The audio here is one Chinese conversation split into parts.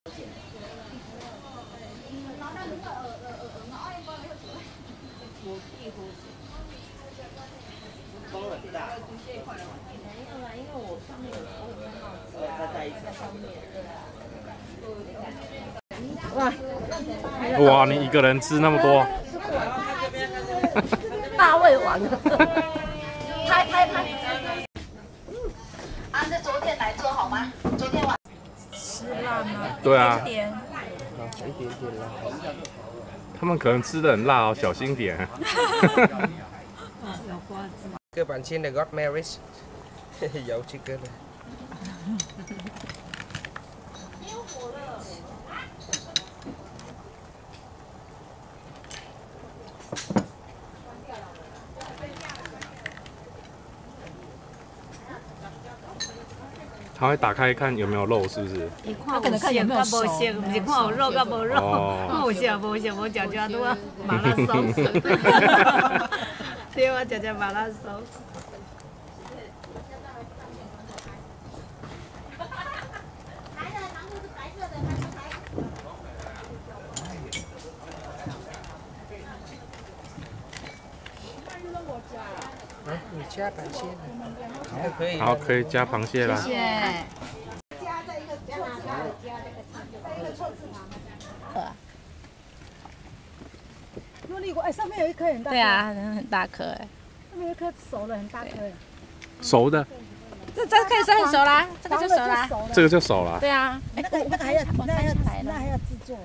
风很大。没有啦，因为我上面有帽子啊，在上面。 哇，你一个人吃那么多？ 大胃王。拍。按照昨天来做好吗？昨天晚。吃辣吗？ 对啊。 一点点辣。 他们可能吃的很辣哦，小心点。 有瓜子。Các bạn xin là God marriage. Dầu chicken. 他会打开看有没有肉，是不是？ 他可能看有没有熟，不是看有肉甲无肉，无熟无熟无食食拄啊麻辣松。对，我食麻辣松。 你加螃蟹可以。 好，可以加螃蟹啦。 谢谢。 加在一个错字旁，在一个错字旁。如果你哎，上面有一颗很大。 对啊，很大颗哎。 上面有一颗熟的，很大颗。 熟的。 这可以算很熟啦，这个就熟啦。 这个就熟了。 对啊。 那个还要制作。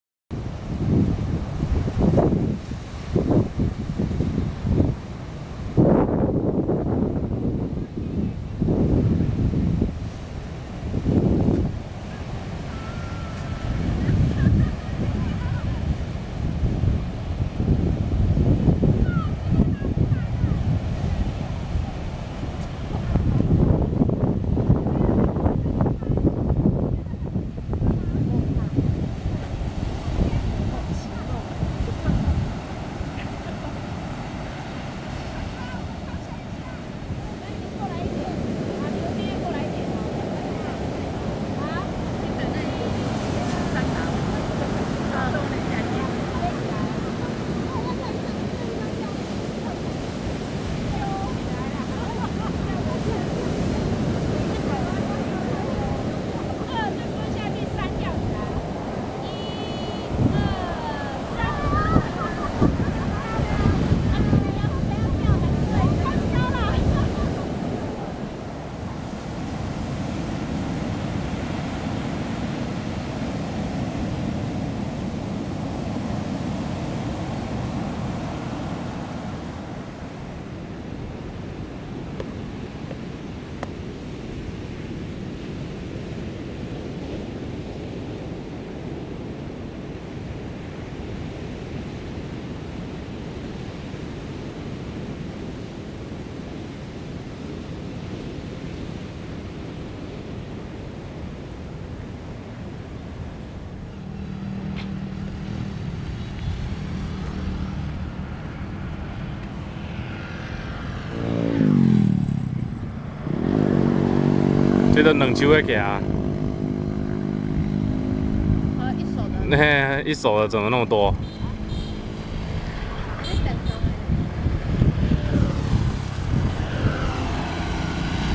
这个两手的行。 一手的。 那一手的怎么那么多？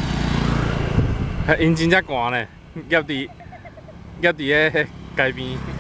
因真正寒呢，夹伫个街边。